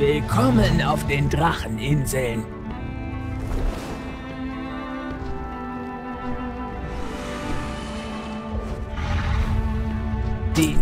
Willkommen auf den Dracheninseln. Die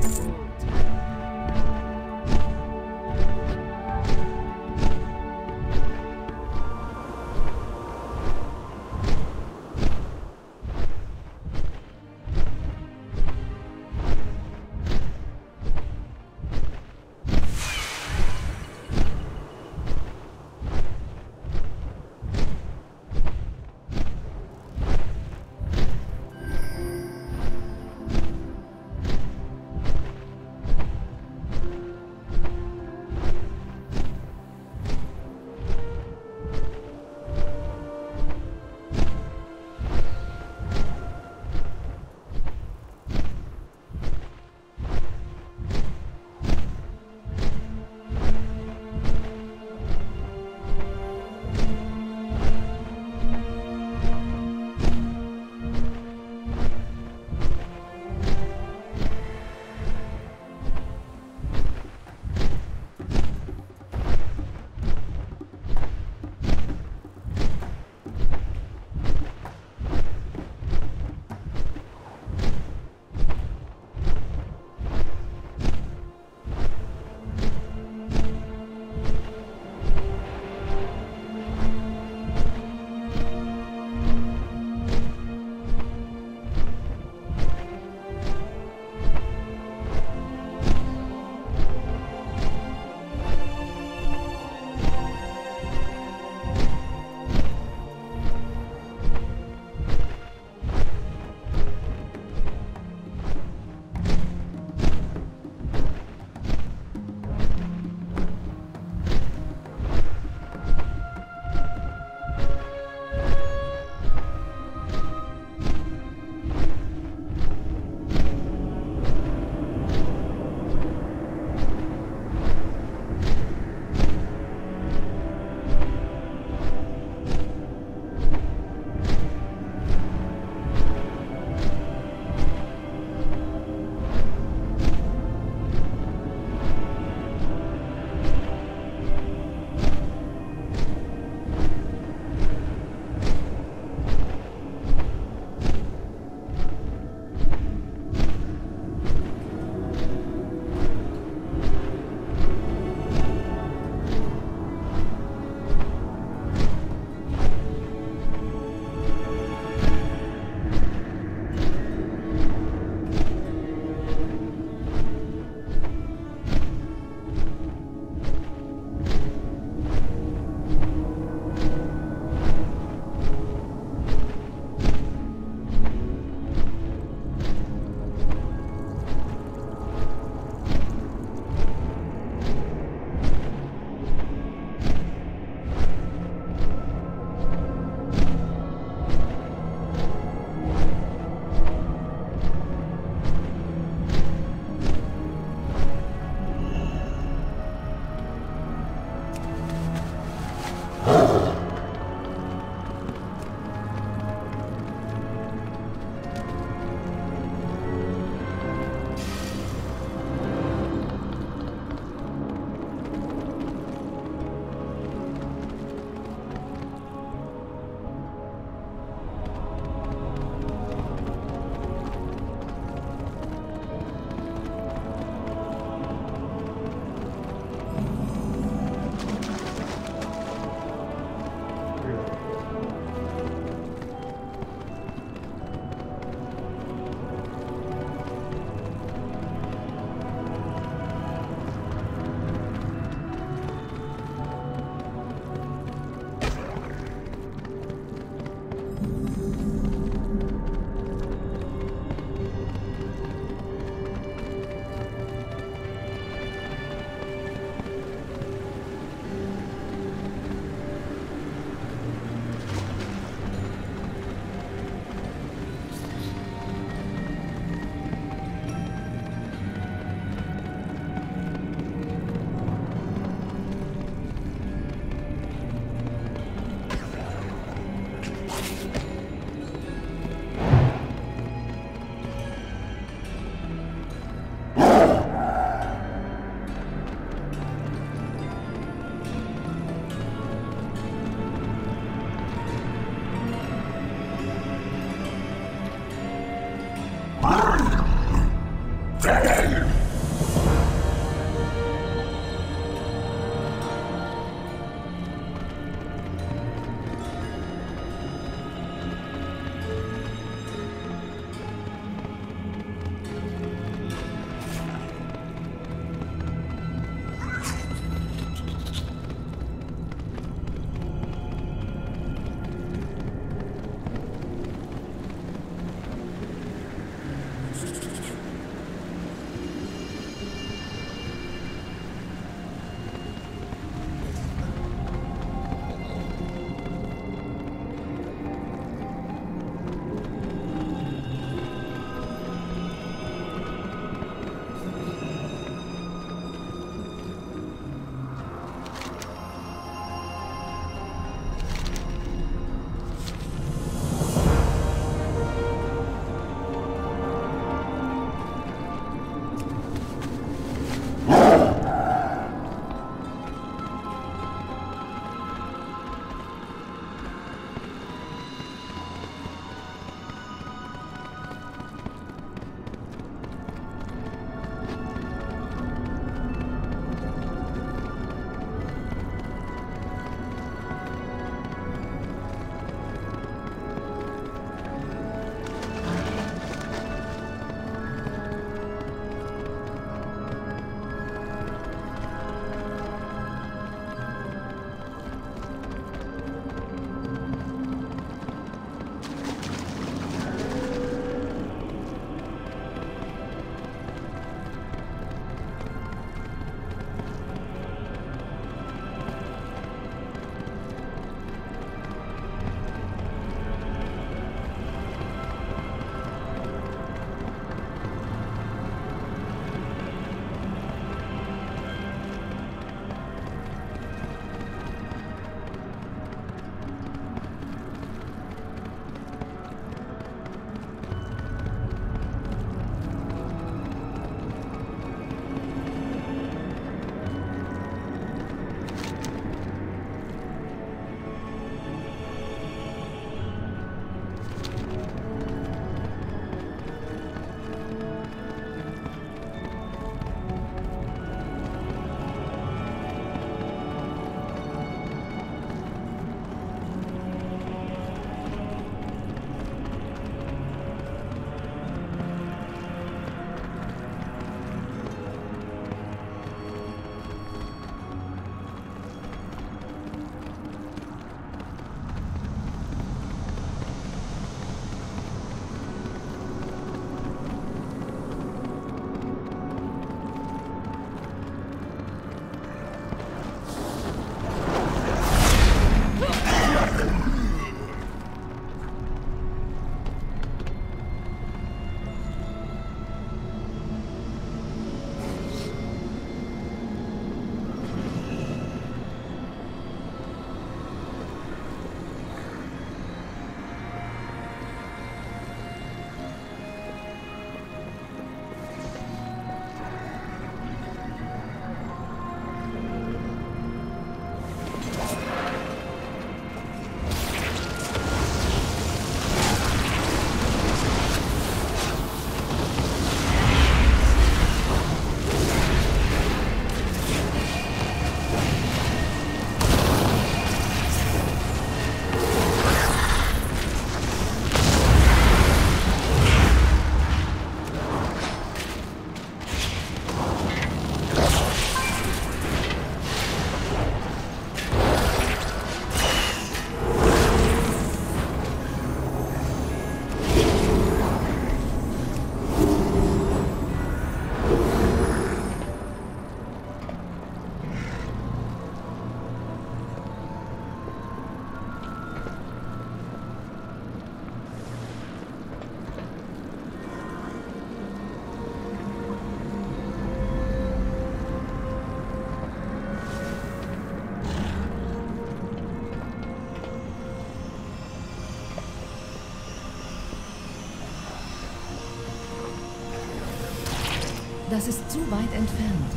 Das ist zu weit entfernt.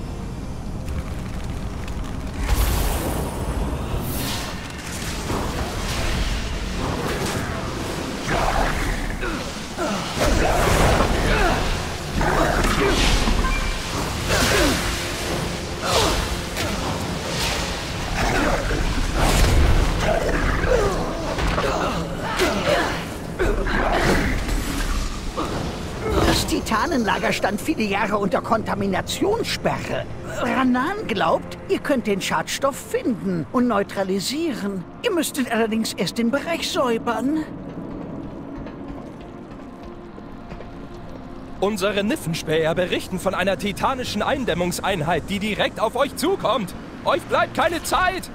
Das Titanenlager stand viele Jahre unter Kontaminationssperre. Ranan glaubt, ihr könnt den Schadstoff finden und neutralisieren. Ihr müsstet allerdings erst den Bereich säubern. Unsere Niffenspäher berichten von einer titanischen Eindämmungseinheit, die direkt auf euch zukommt. Euch bleibt keine Zeit!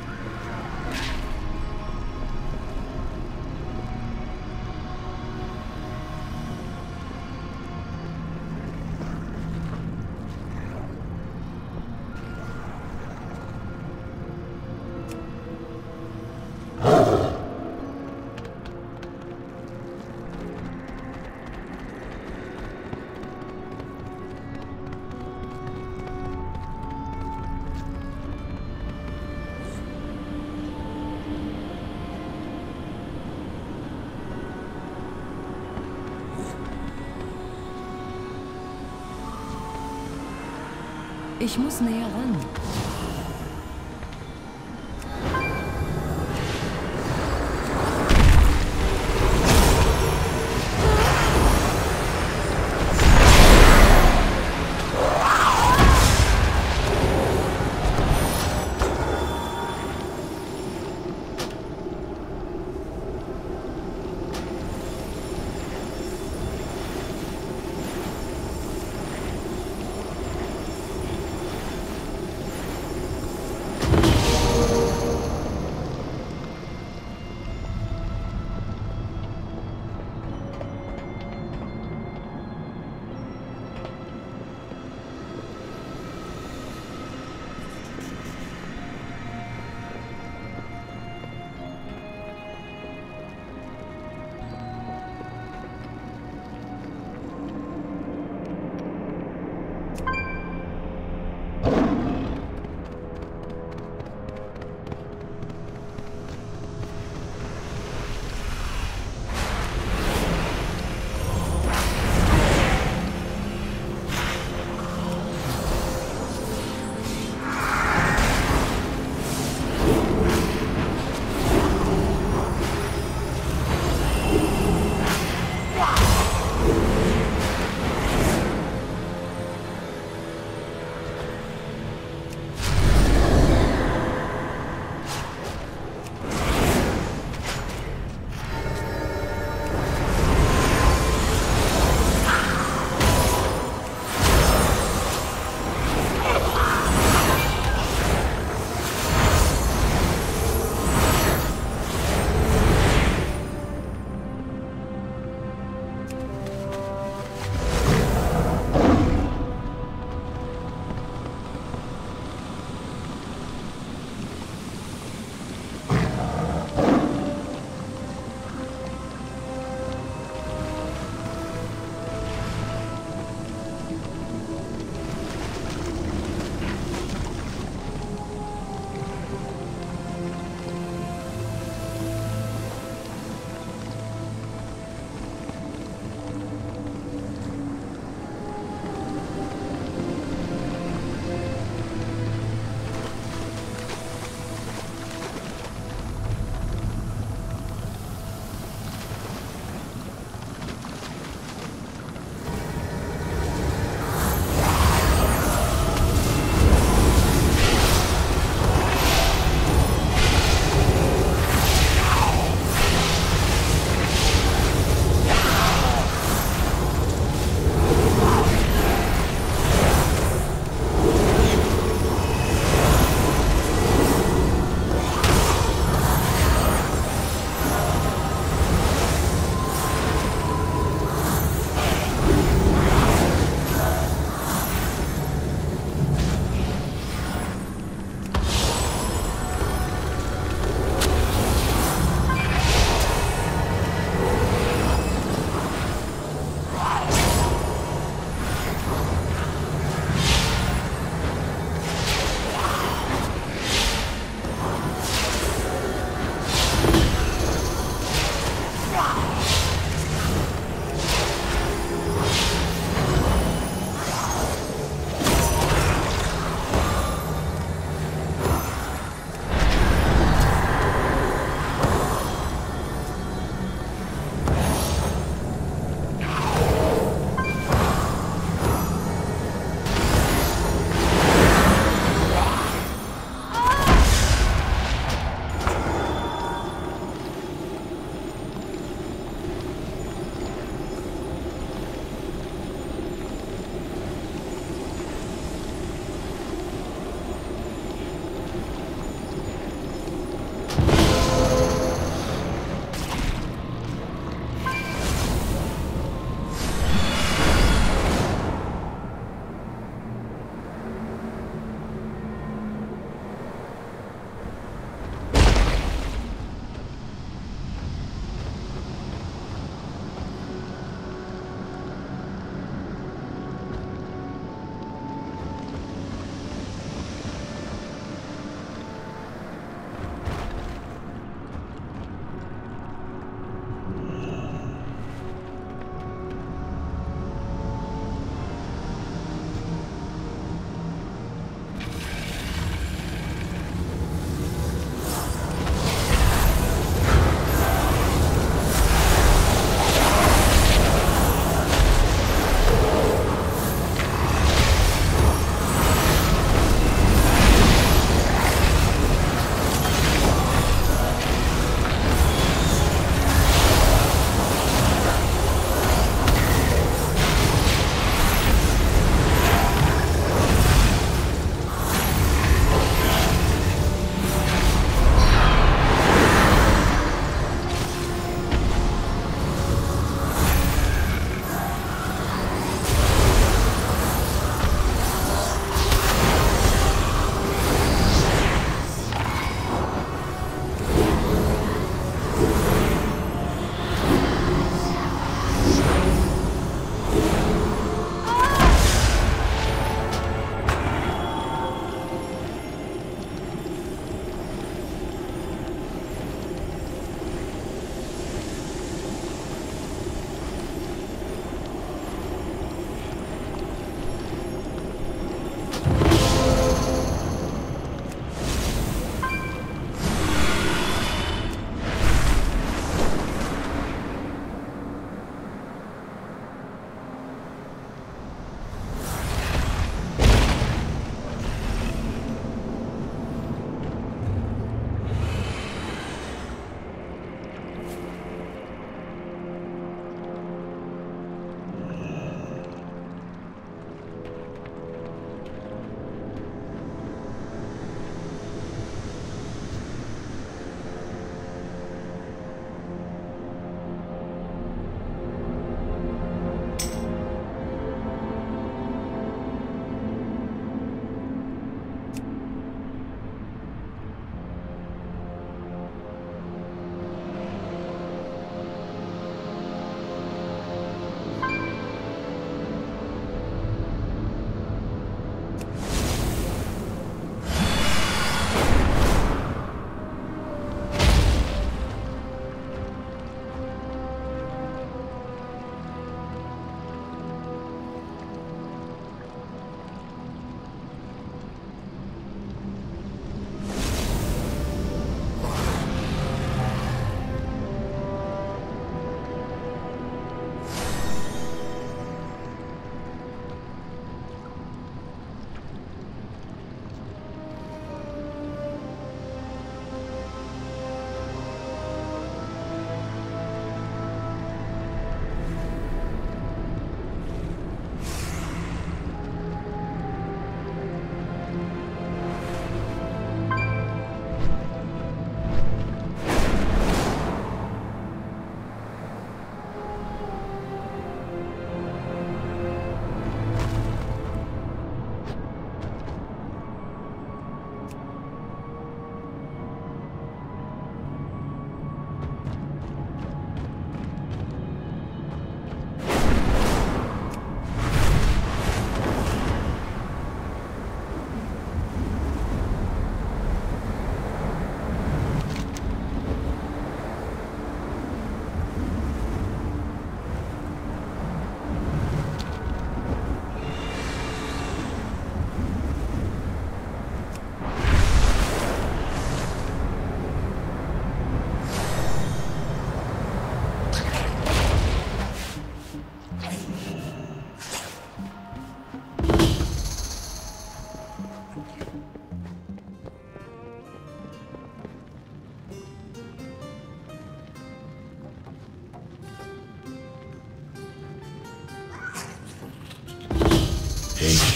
Ich muss näher ran.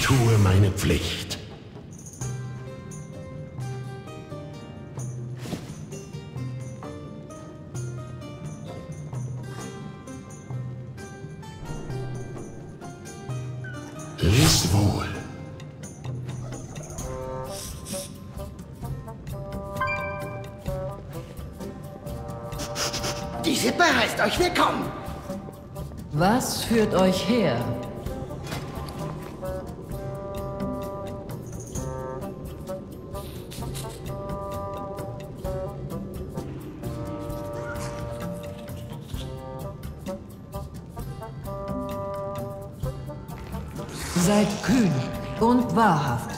tue meine Pflicht. Lest wohl. Die Sippe heißt euch willkommen. Was führt euch her? Seid kühn und wahrhaft.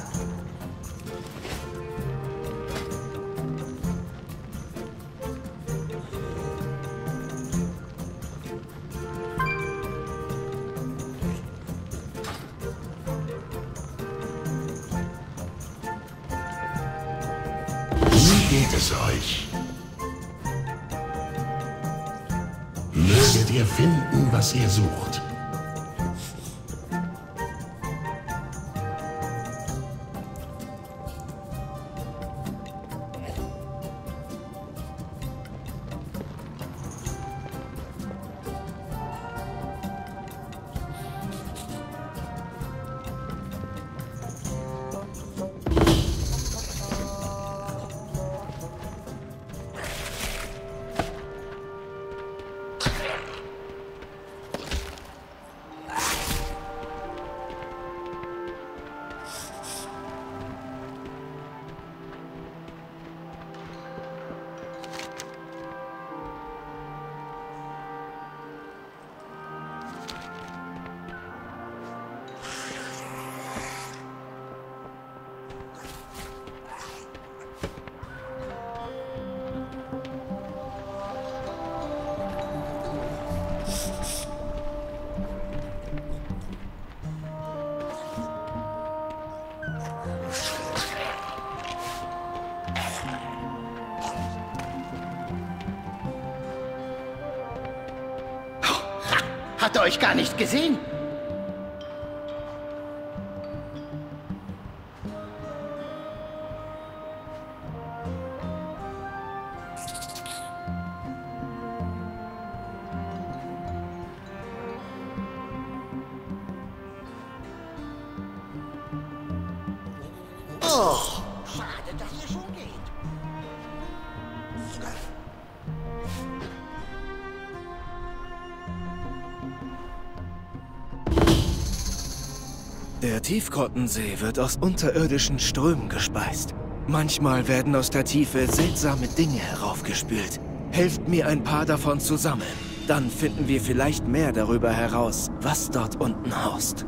Wie geht es euch? Möget ihr finden, was ihr sucht. Hat er euch gar nicht gesehen? Oh, schade, dass ihr schon geht. Der Tiefkottensee wird aus unterirdischen Strömen gespeist. Manchmal werden aus der Tiefe seltsame Dinge heraufgespült. Helft mir, ein paar davon zu sammeln. Dann finden wir vielleicht mehr darüber heraus, was dort unten haust.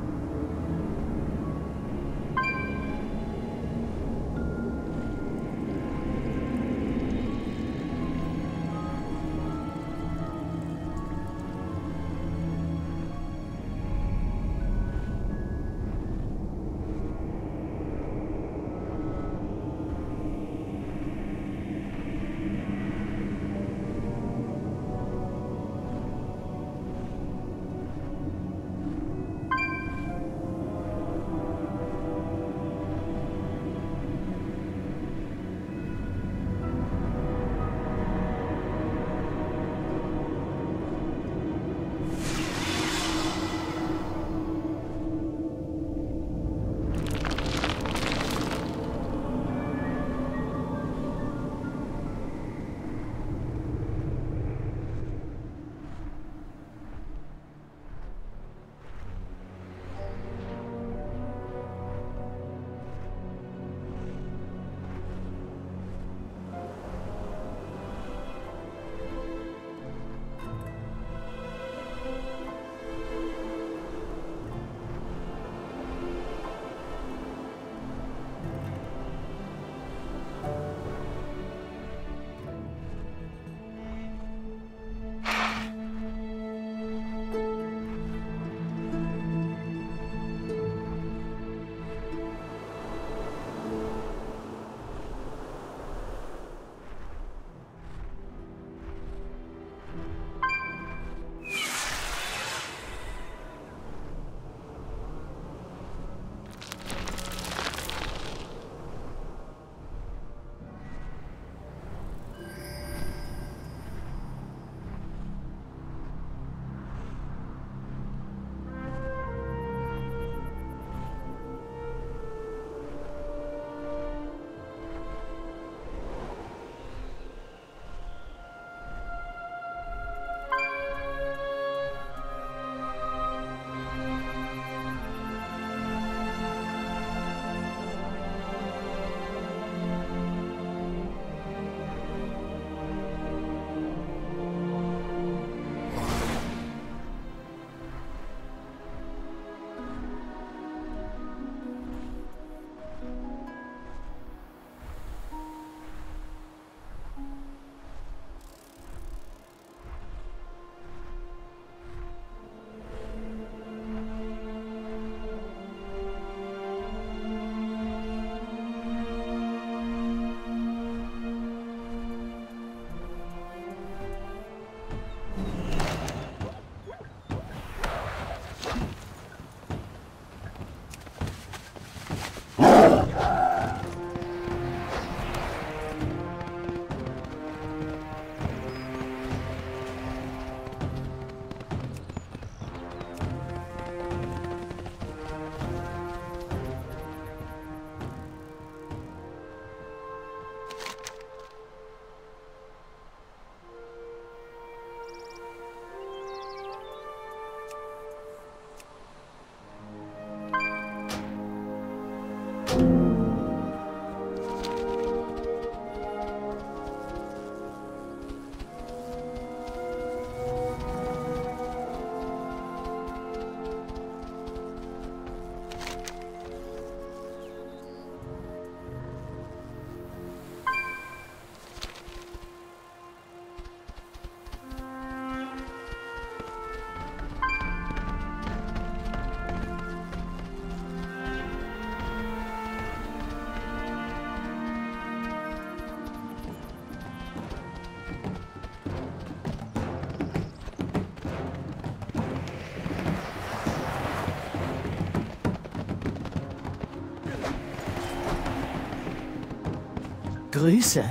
Grüße.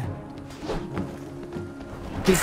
Bis...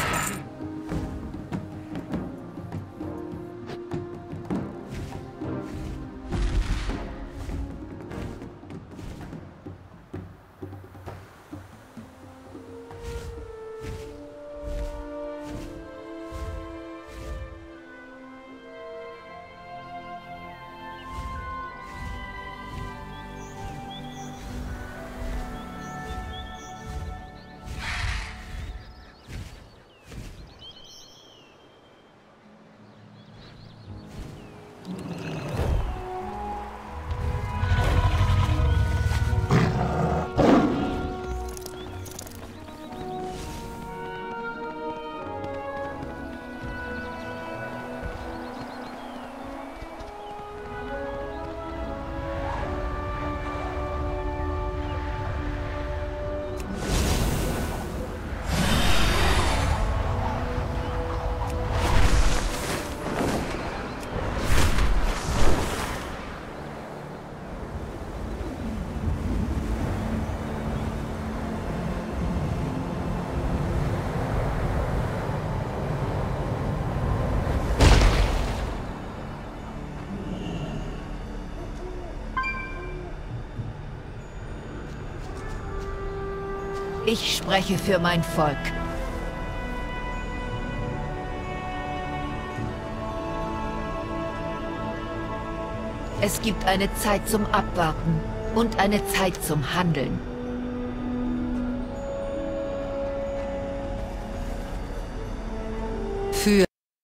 Ich spreche für mein Volk. Es gibt eine Zeit zum Abwarten und eine Zeit zum Handeln. Für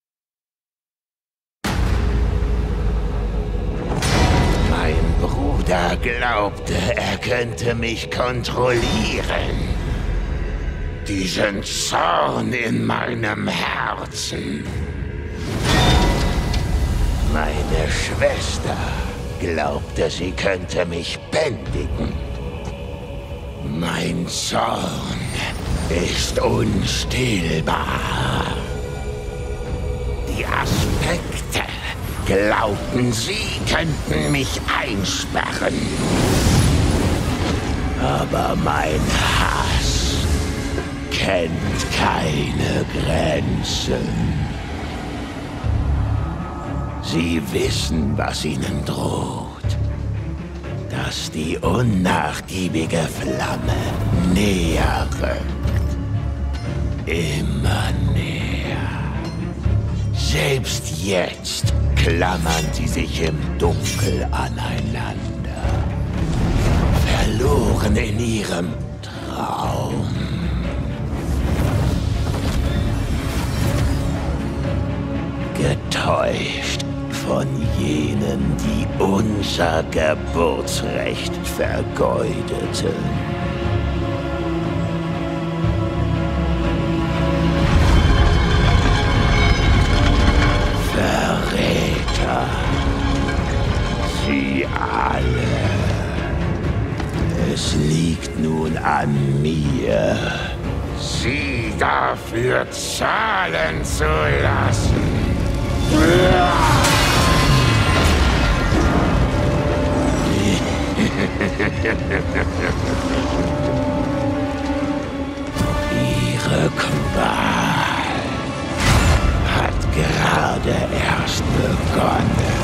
Mein Bruder glaubte, er könnte mich kontrollieren. Diesen Zorn in meinem Herzen. Meine Schwester glaubte, sie könnte mich bändigen. Mein Zorn ist unstillbar. Die Aspekte glaubten, sie könnten mich einsperren. Aber mein Hass kennt keine Grenzen. Sie wissen, was ihnen droht. Dass die unnachgiebige Flamme näher rückt. Immer näher. Selbst jetzt klammern sie sich im Dunkel aneinander. Verloren in ihrem Traum. Getäuscht von jenen, die unser Geburtsrecht vergeudeten. Verräter. Sie alle. Es liegt nun an mir, sie dafür zahlen zu lassen. Ihre Qual hat gerade erst begonnen.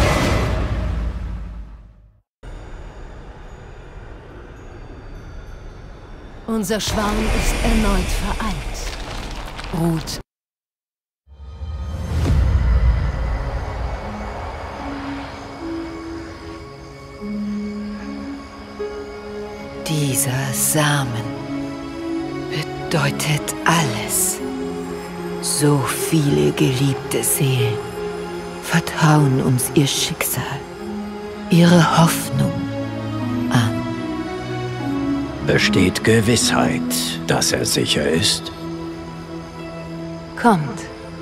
unser Schwarm ist erneut vereint. Ruht. Dieser Samen bedeutet alles. So viele geliebte Seelen vertrauen uns ihr Schicksal, ihre Hoffnung an. Besteht Gewissheit, dass er sicher ist? Kommt.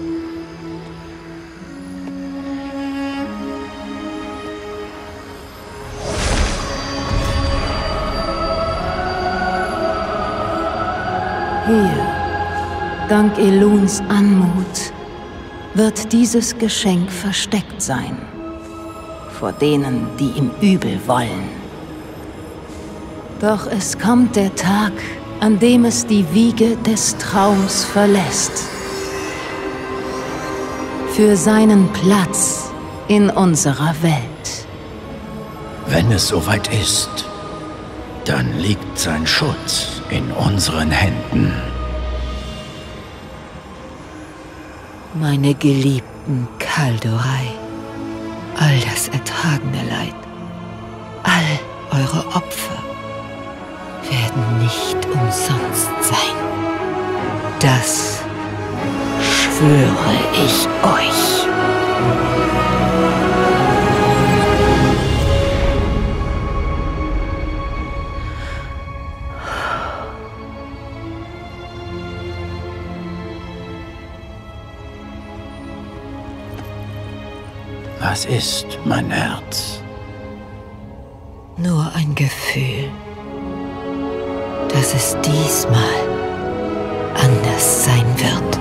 Hier, dank Eluns Anmut, wird dieses Geschenk versteckt sein. Vor denen, die ihm übel wollen. Doch es kommt der Tag, an dem es die Wiege des Traums verlässt. Für seinen Platz in unserer Welt. Wenn es soweit ist, dann liegt sein Schutz in unseren Händen. Meine geliebten Kaldorei, all das ertragene Leid, all eure Opfer werden nicht umsonst sein. Das schwöre ich euch. Was ist, mein Herz? Nur ein Gefühl, dass es diesmal anders sein wird.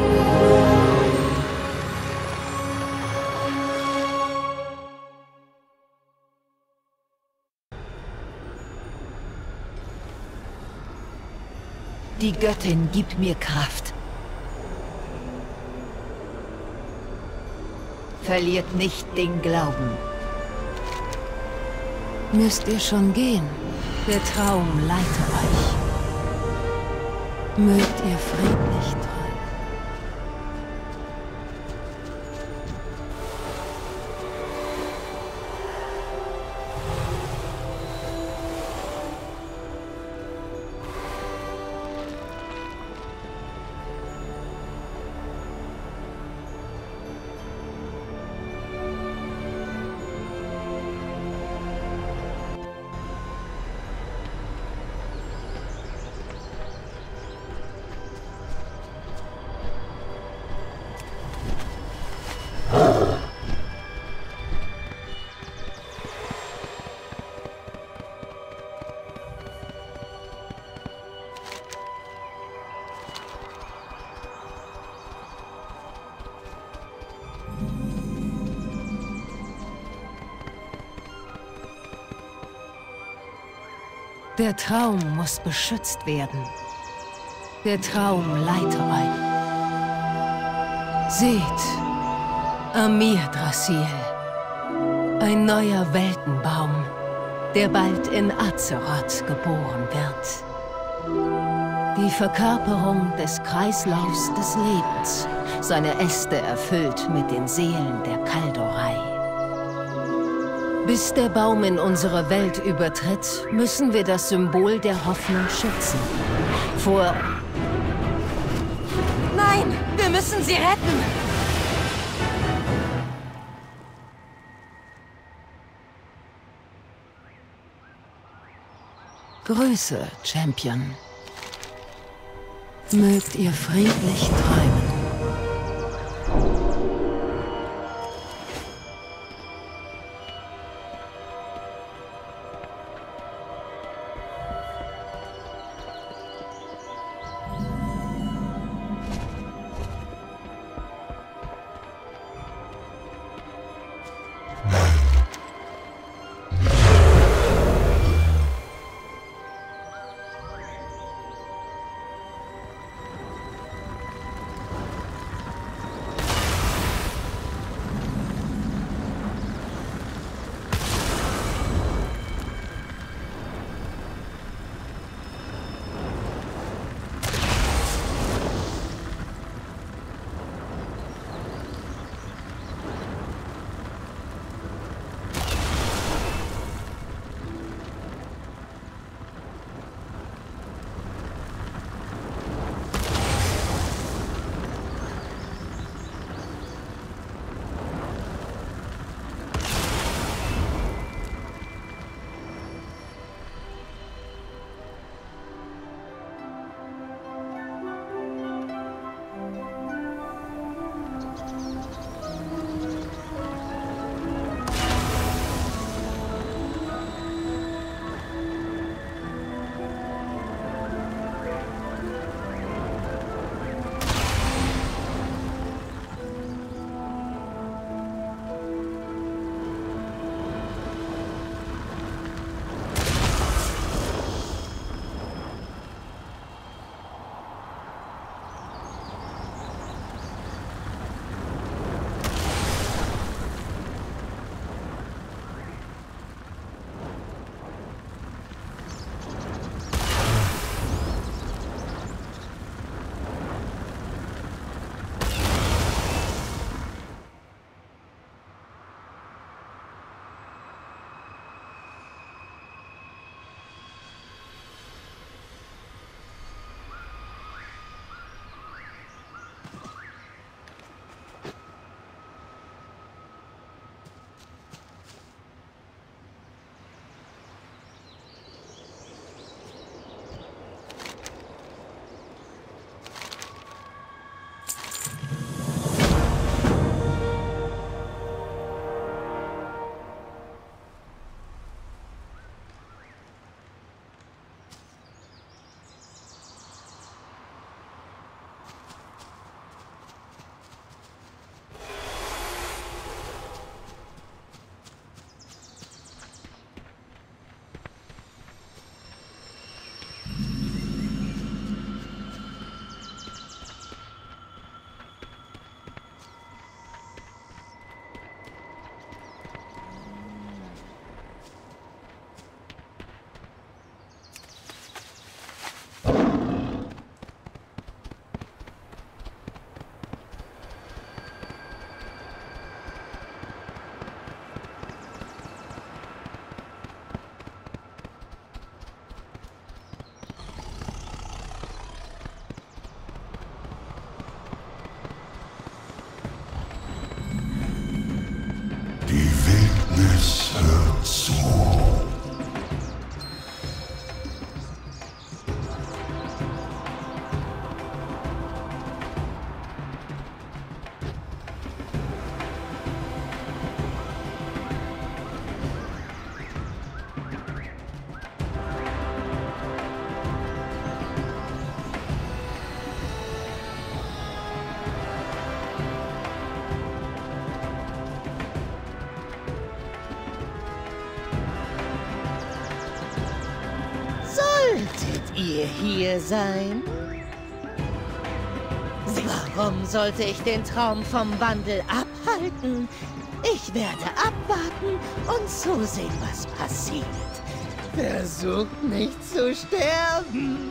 Die Göttin gibt mir Kraft. Verliert nicht den Glauben. Müsst ihr schon gehen? Der Traum leite euch. Mögt ihr friedlich träumen. Der Traum muss beschützt werden. Der Traum leite euch. Seht, Amir Drasil, ein neuer Weltenbaum, der bald in Azeroth geboren wird. Die Verkörperung des Kreislaufs des Lebens, seine Äste erfüllt mit den Seelen der Kaldorei. Bis der Baum in unsere Welt übertritt, müssen wir das Symbol der Hoffnung schützen. Vor... Nein! Wir müssen sie retten! Grüße, Champion. Mögt ihr friedlich träumen. wir hier sein? Warum sollte ich den Traum vom Wandel abhalten? Ich werde abwarten und zusehen, was passiert. Versucht nicht zu sterben.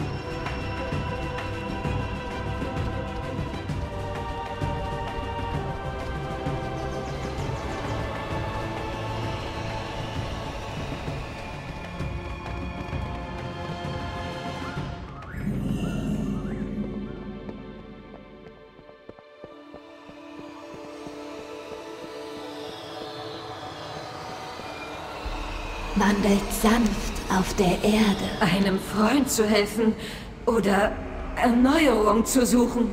Wandelt sanft auf der Erde. Einem Freund zu helfen oder Erneuerung zu suchen.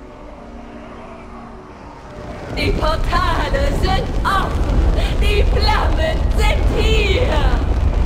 Die Portale sind offen! Die Flammen sind hier!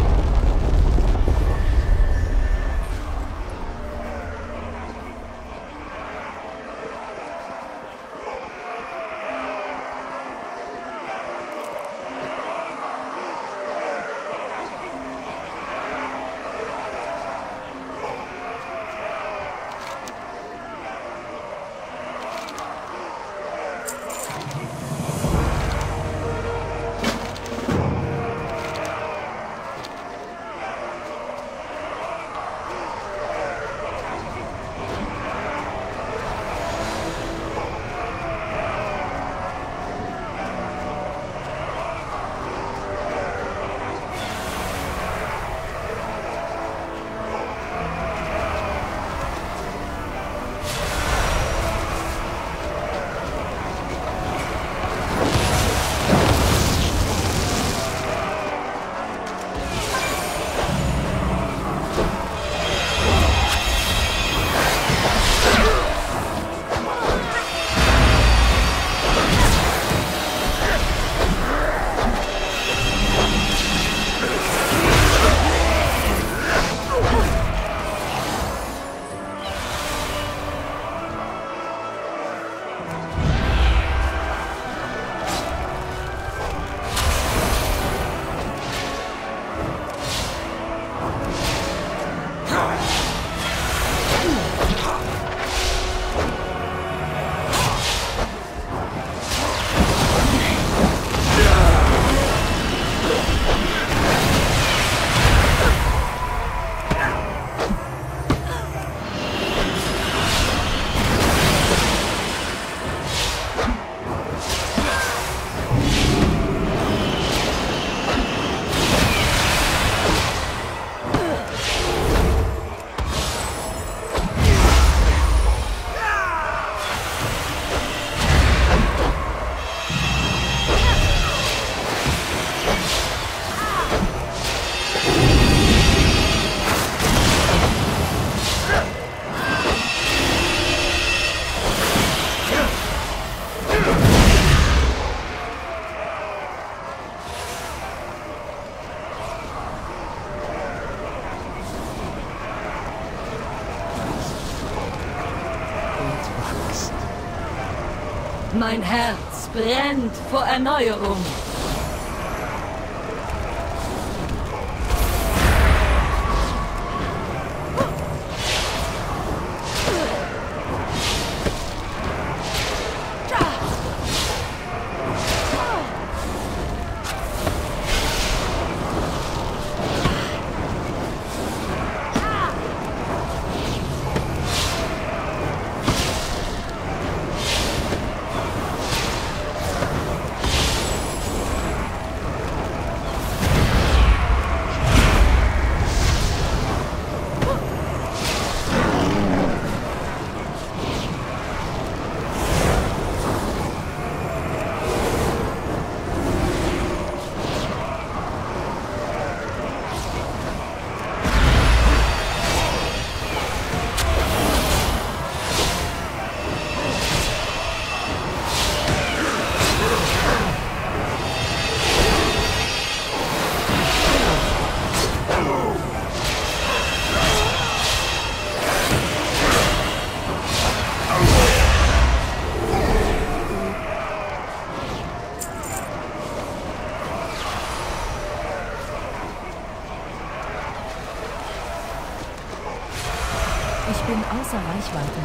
Mein Herz brennt vor Erneuerung. außer Reichweite.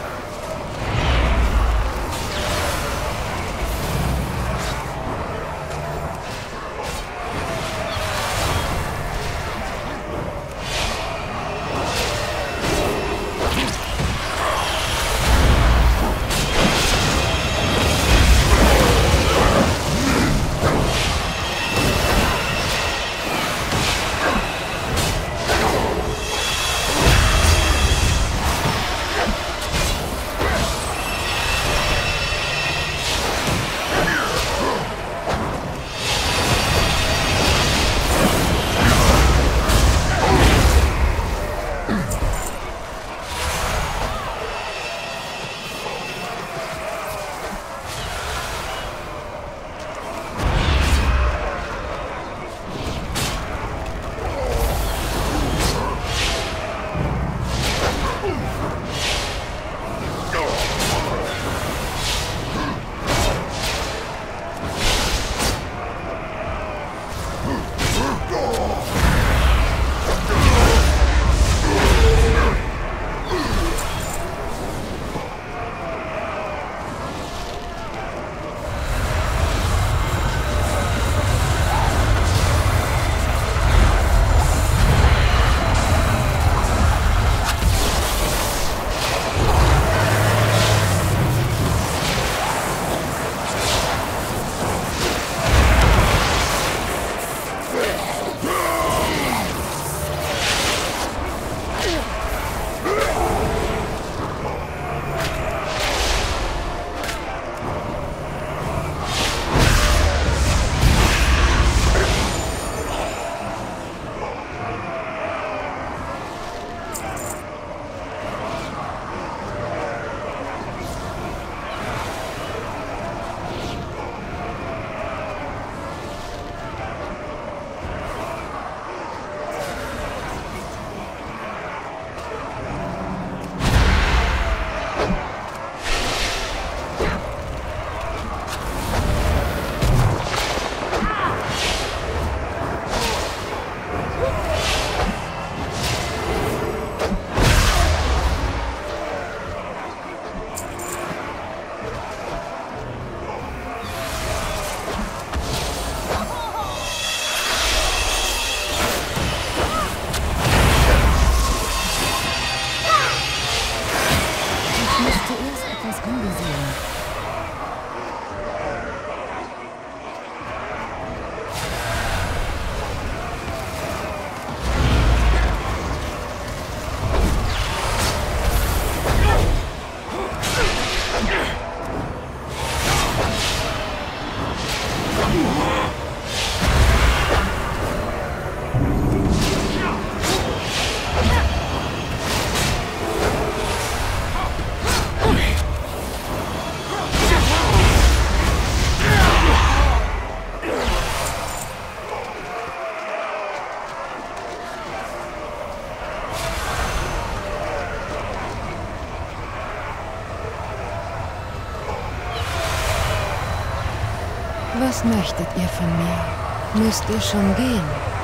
Was möchtet ihr von mir? Müsst ihr schon gehen?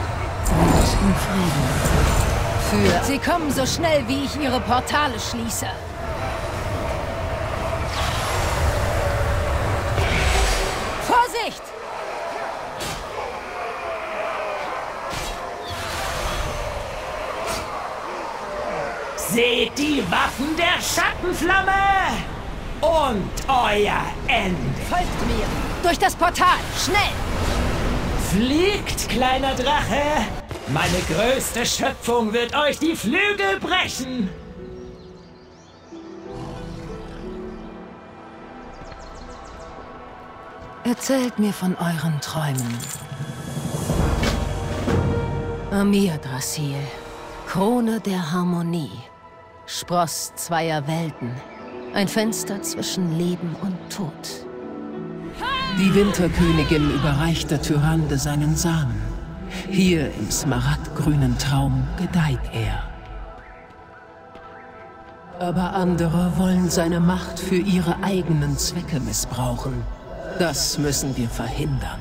Ruht in Frieden. Sie kommen so schnell, wie ich ihre Portale schließe. Vorsicht! Seht die Waffen der Schattenflamme! Und euer Ende. Folgt mir! Durch das Portal! Schnell! Fliegt, kleiner Drache! Meine größte Schöpfung wird euch die Flügel brechen! Erzählt mir von euren Träumen. Amirdrassil, Krone der Harmonie, Spross zweier Welten, ein Fenster zwischen Leben und Tod. Die Winterkönigin überreichte Tyrande seinen Samen. Hier im smaragdgrünen Traum gedeiht er. Aber andere wollen seine Macht für ihre eigenen Zwecke missbrauchen. Das müssen wir verhindern.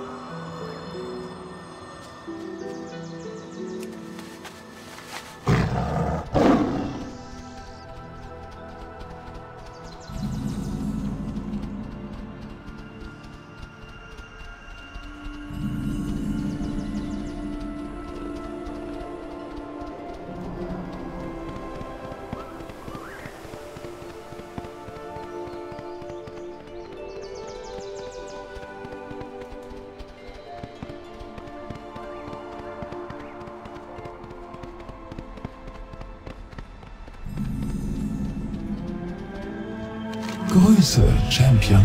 Grüße, Champion.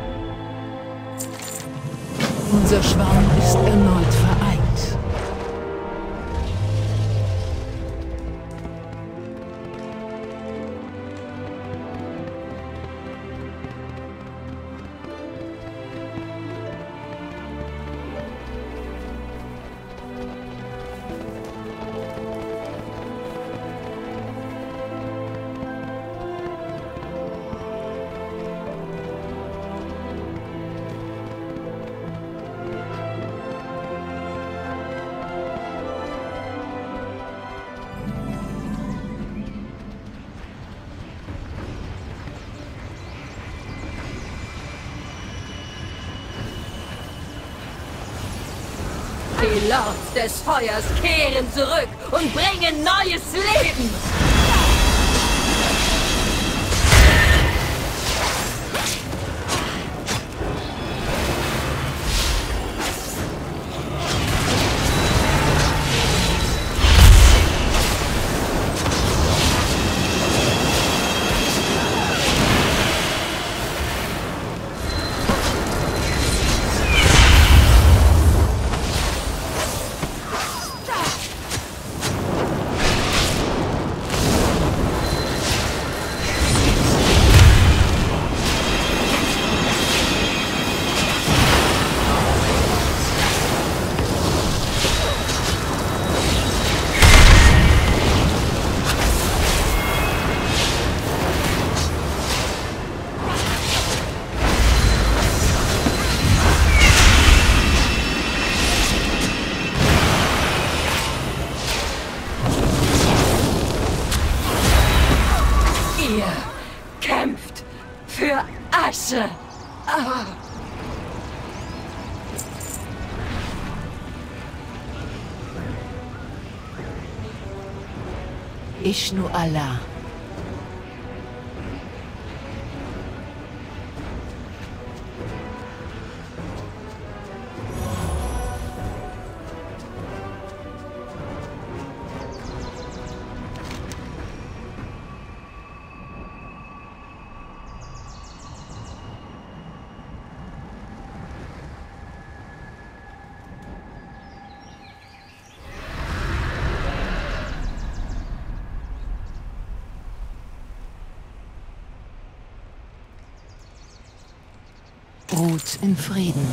Unser Schwarm ist erneut vereint. Die Lords des Feuers kehren zurück und bringen neues Leben! Kämpft für Asche! Ah. Ishnu Allah. Ruht in Frieden.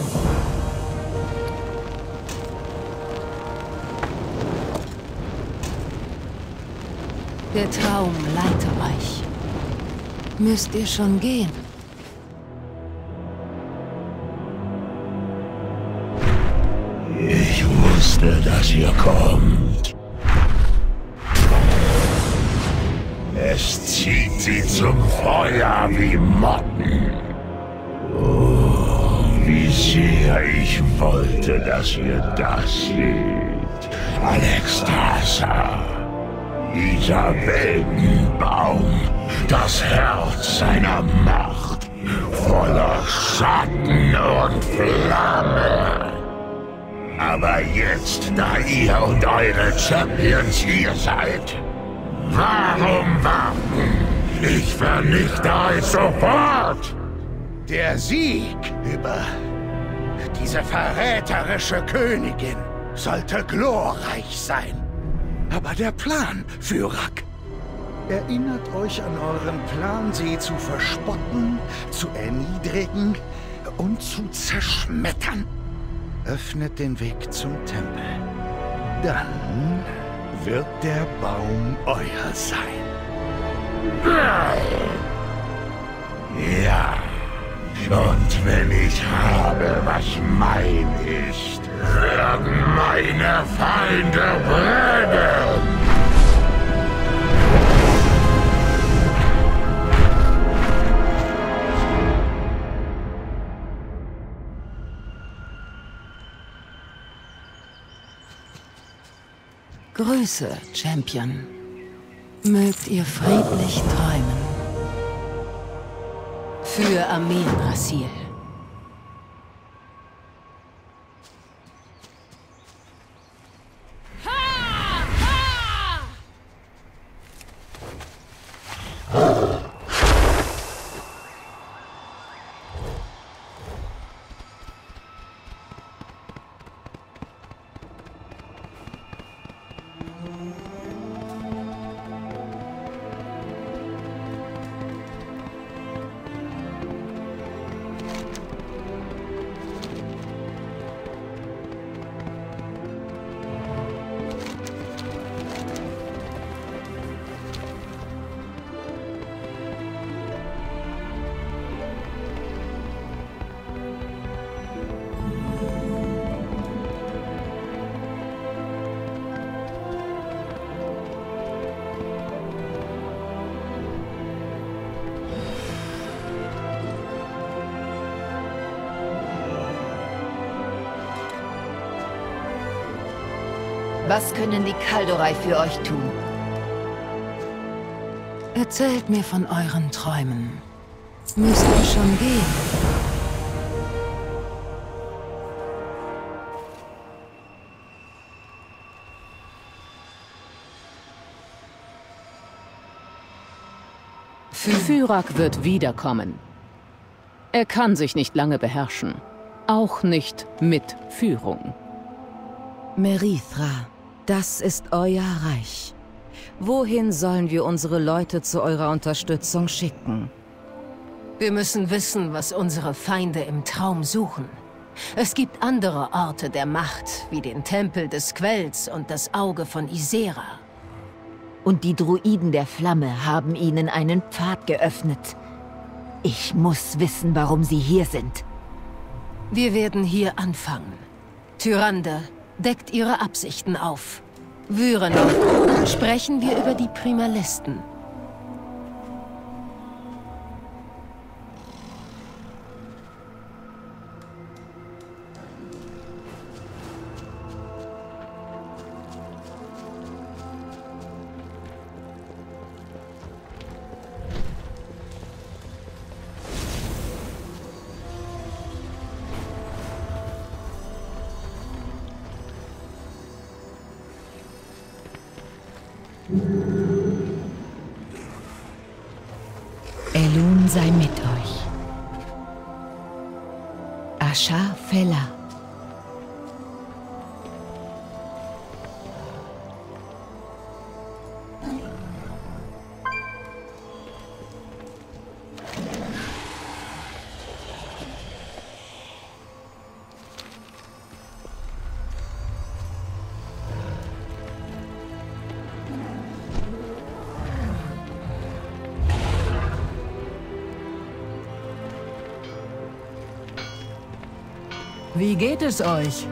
Der Traum leite euch. Müsst ihr schon gehen? Ich wusste, dass ihr kommt. Es zieht sie zum Feuer wie Motten. Oh, wie sehr ich wollte, dass ihr das seht. Alexstrasza. Dieser Weltenbaum, das Herz seiner Macht, voller Schatten und Flamme. Aber jetzt, da ihr und eure Champions hier seid, warum warten? Ich vernichte euch sofort! Der Sieg über diese verräterische Königin sollte glorreich sein. Aber der Plan, Fyrak. Erinnert euch an euren Plan, sie zu verspotten, zu erniedrigen und zu zerschmettern. Öffnet den Weg zum Tempel. Dann wird der Baum euer sein. Ja, Und wenn ich habe, was mein ist, werden meine Feinde brennen. Grüße, Champion. Mögt ihr friedlich träumen. Für Amir Brasil. Was können die Kaldorei für euch tun? Erzählt mir von euren Träumen. Müsst ihr schon gehen? Fyrak wird wiederkommen. Er kann sich nicht lange beherrschen. Auch nicht mit Führung. Merithra, das ist euer Reich. Wohin sollen wir unsere Leute zu eurer Unterstützung schicken? Wir müssen wissen, was unsere Feinde im Traum suchen. Es gibt andere Orte der Macht, wie den Tempel des Quells und das Auge von Isera. Und die Druiden der Flamme haben ihnen einen Pfad geöffnet. Ich muss wissen, warum sie hier sind. Wir werden hier anfangen. Tyrande, deckt ihre Absichten auf. Vyranov, sprechen wir über die Primalisten. Elun sei mit euch. Asha Fella. Wie geht es euch?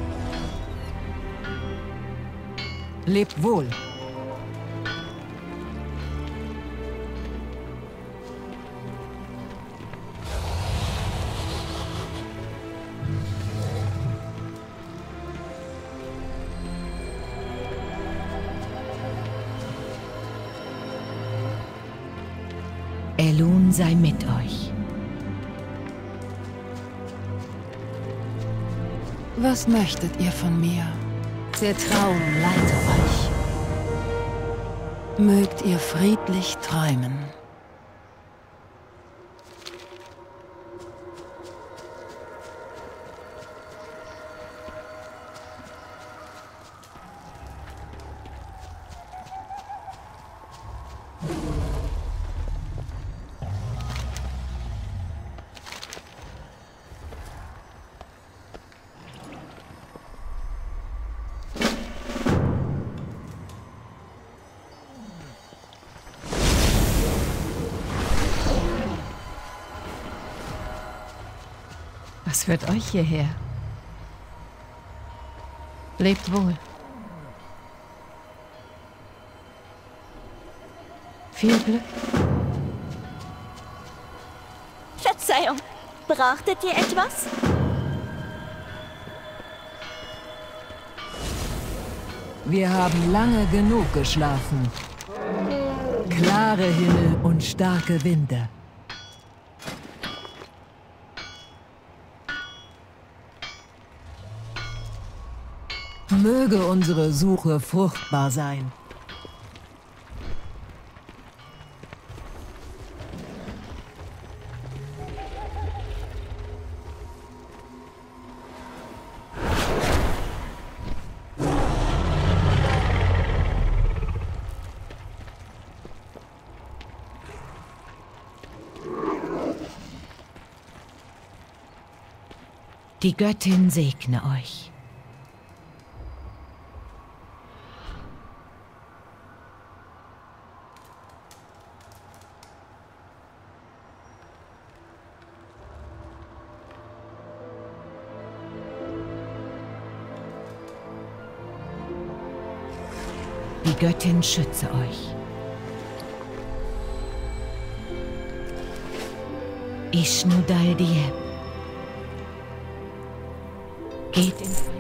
Lebt wohl. Elun sei mit euch. Was möchtet ihr von mir? Der Traum leite euch. Mögt ihr friedlich träumen. Was führt euch hierher? Lebt wohl. Viel Glück. Verzeihung, brauchtet ihr etwas? Wir haben lange genug geschlafen. Klare Himmel und starke Winde. Möge unsere Suche fruchtbar sein. Die Göttin segne euch. Die Göttin schütze euch. Ishnu Daldieb. Geht in Frieden.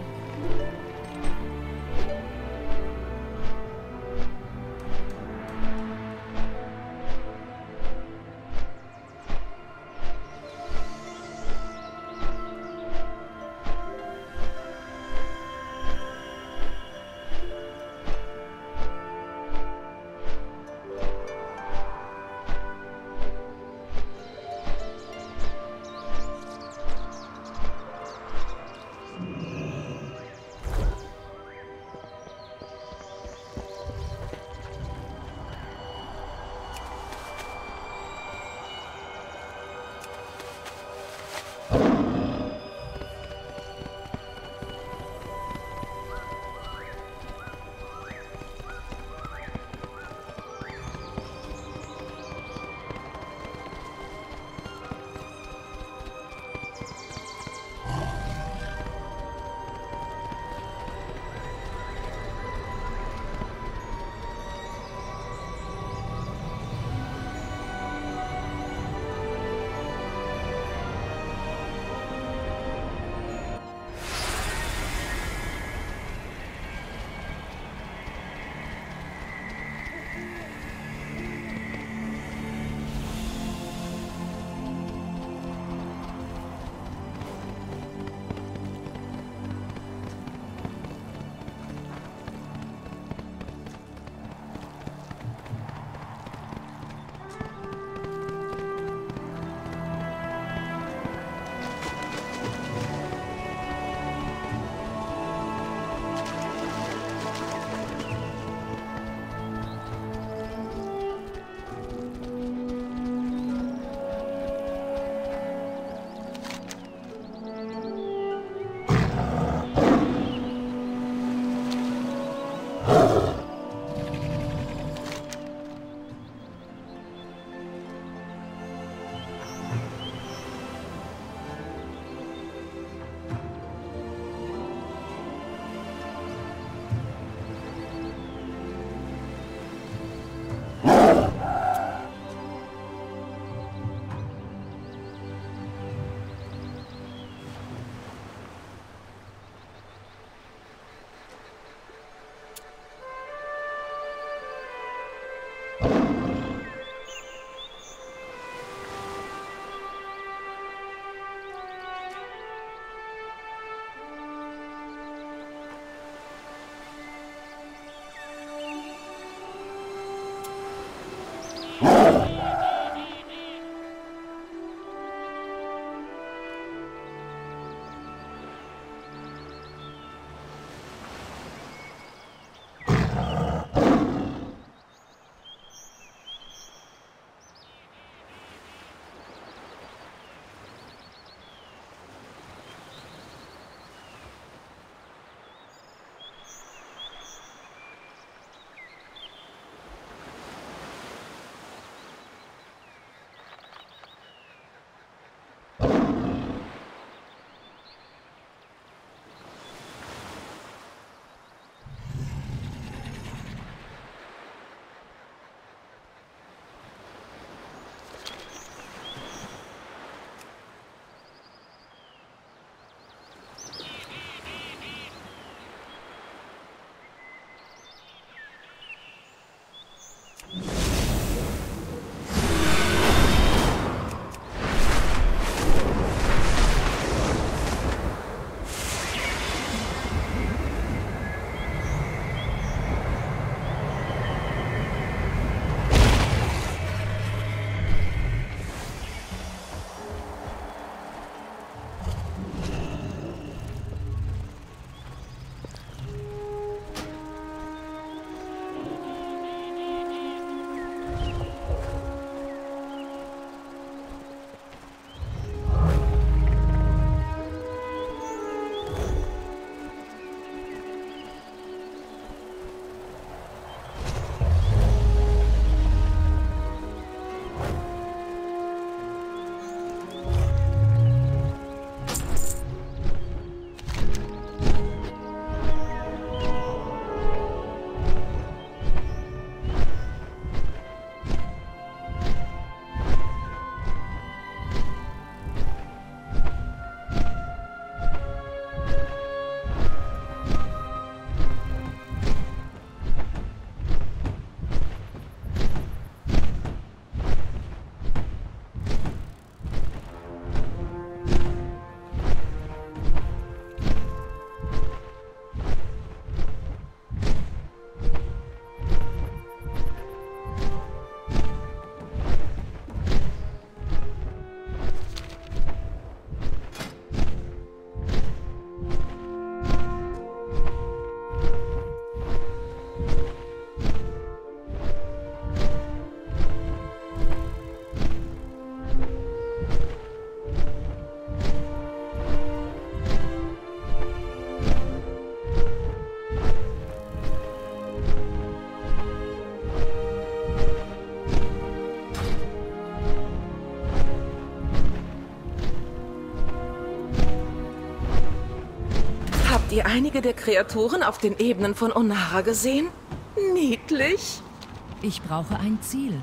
ihr einige der Kreaturen auf den Ebenen von Onara gesehen? Niedlich. Ich brauche ein Ziel.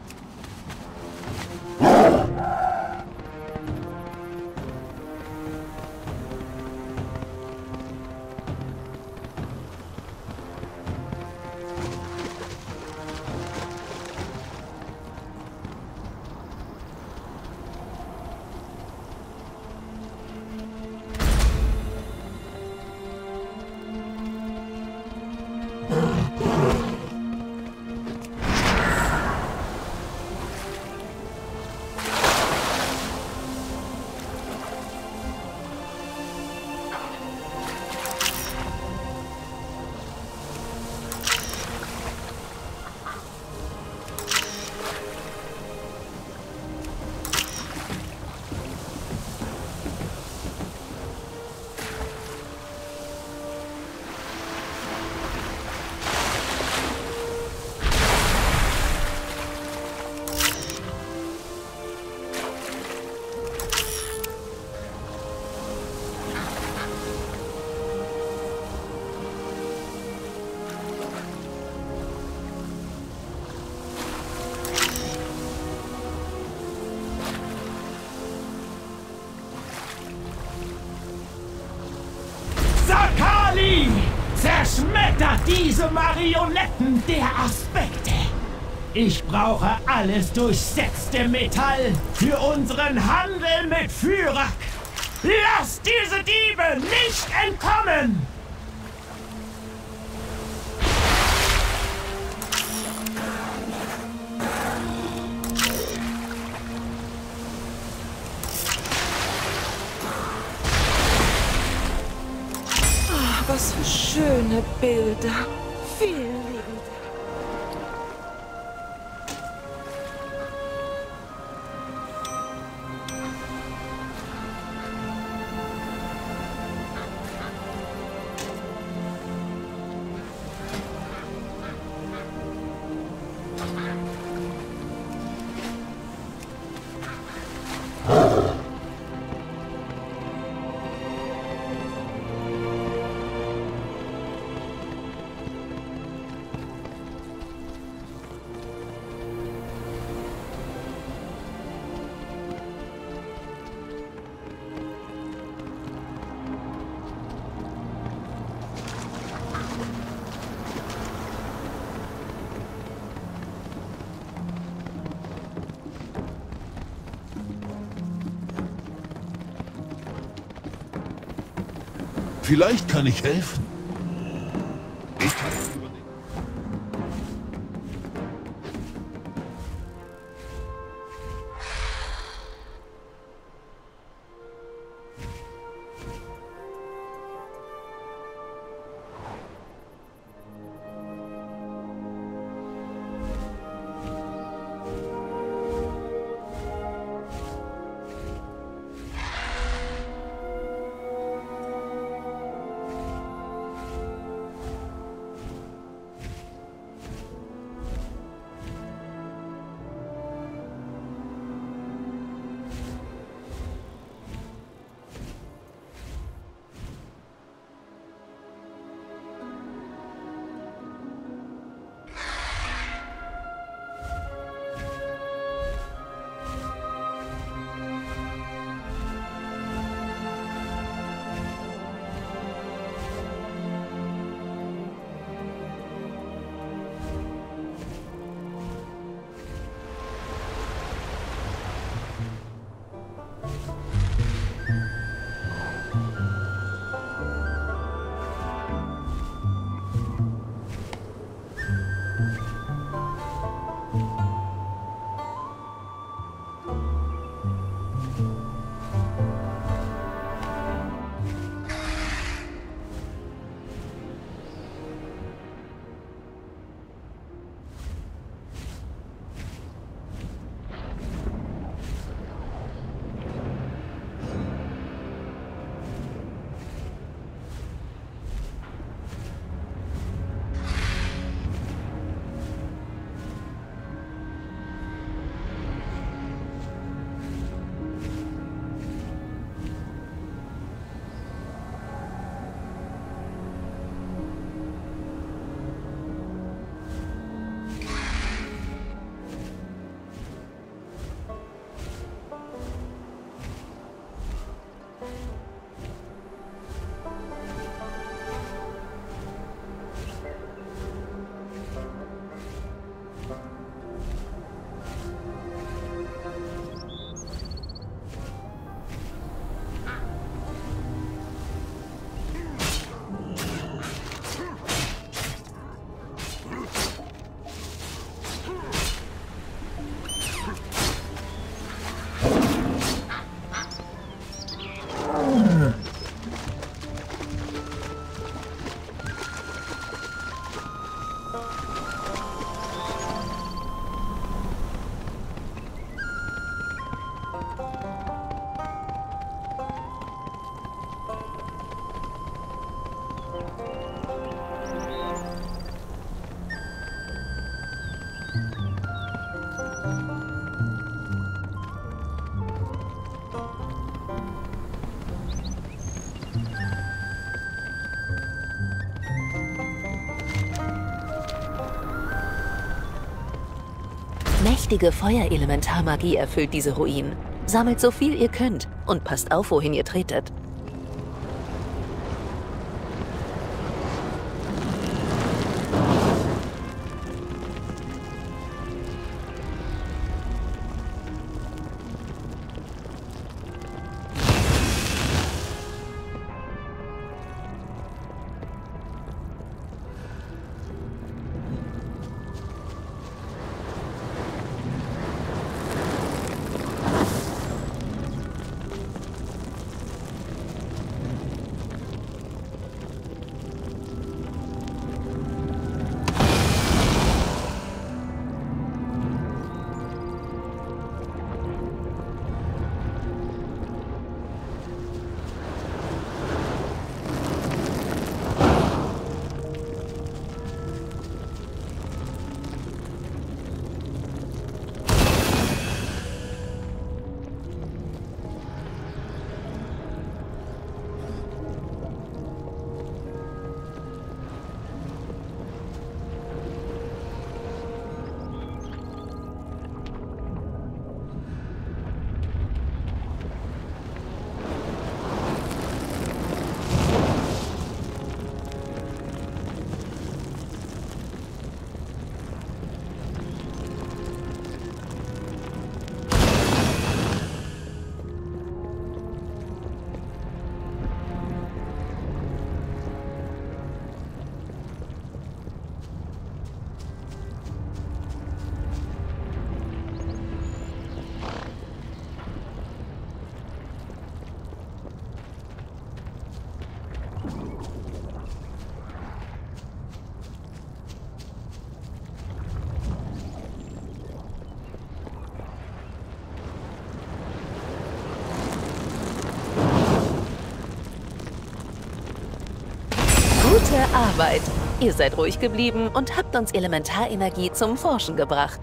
Zerschmettert diese Marionetten der Aspekte! Ich brauche alles durchsetzte Metall für unseren Handel mit Fyrak! Lasst diese Diebe nicht entkommen! Was für schöne Bilder. Vielen lieben Dank. Vielleicht kann ich helfen. Ich kann es übernehmen. Mächtige Feuerelementarmagie erfüllt diese Ruinen. Sammelt so viel ihr könnt und passt auf, wohin ihr tretet. Gute Arbeit. Ihr seid ruhig geblieben und habt uns Elementarenergie zum Forschen gebracht.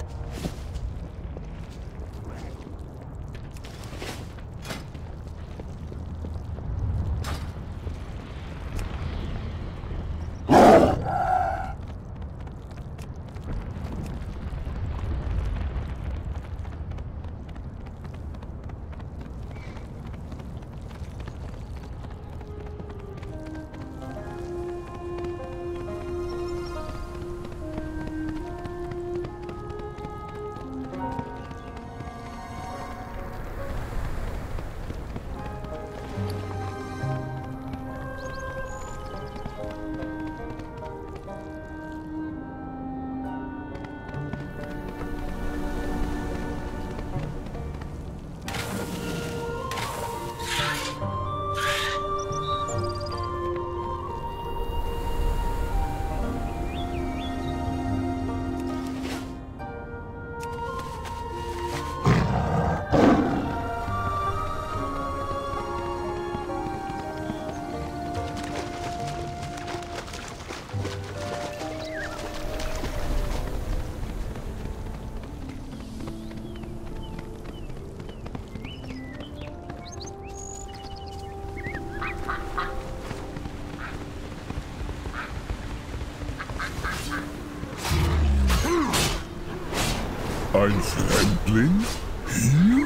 Ein Fremdling? Hier?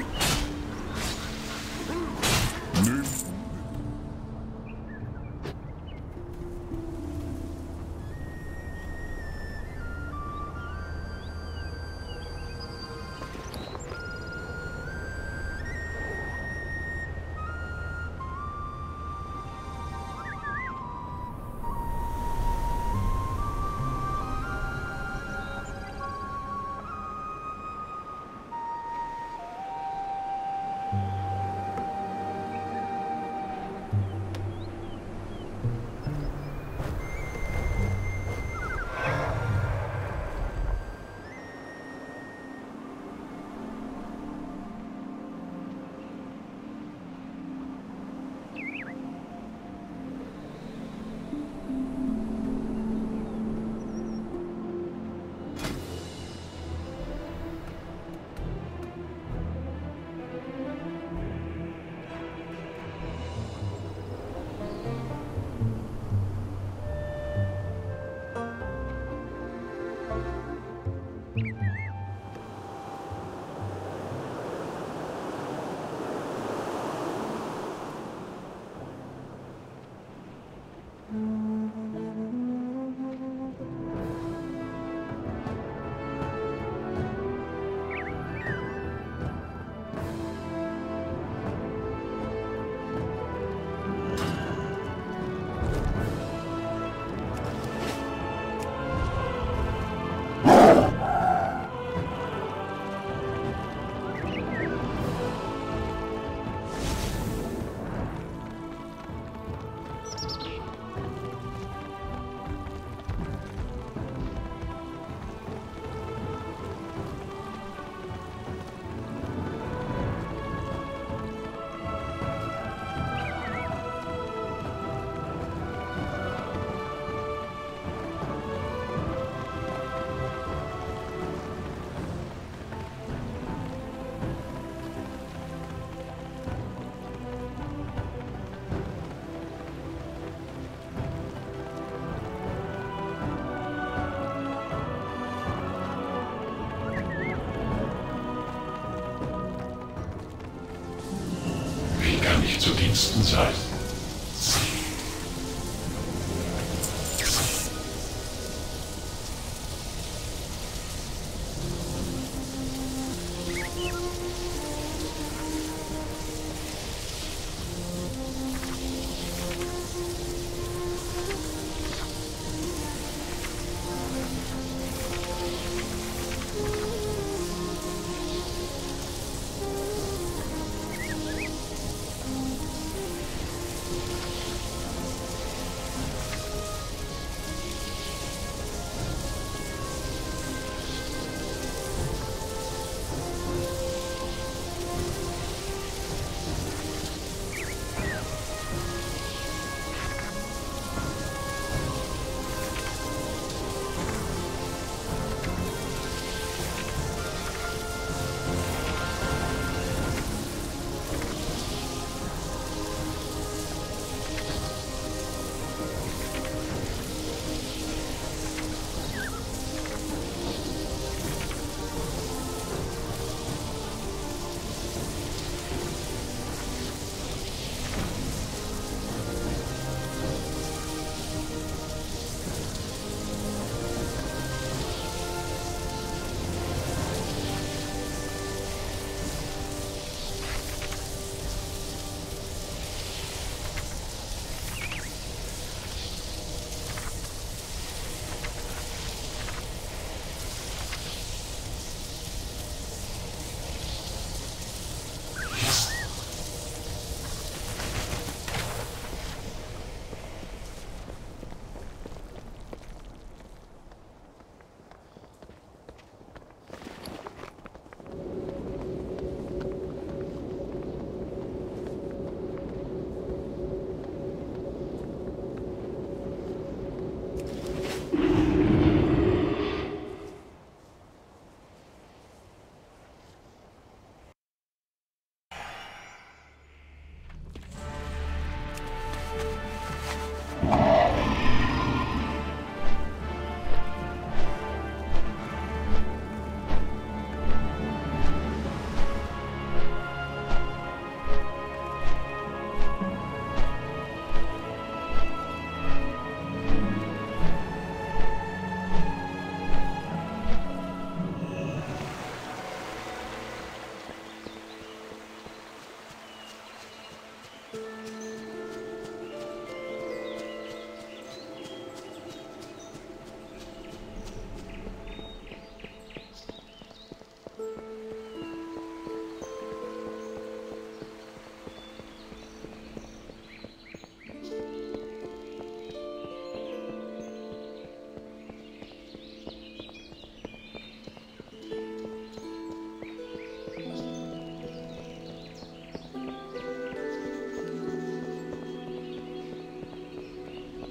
zu Diensten sein.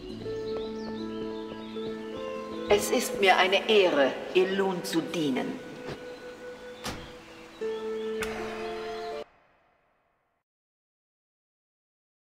Es ist mir eine Ehre, Elun zu dienen.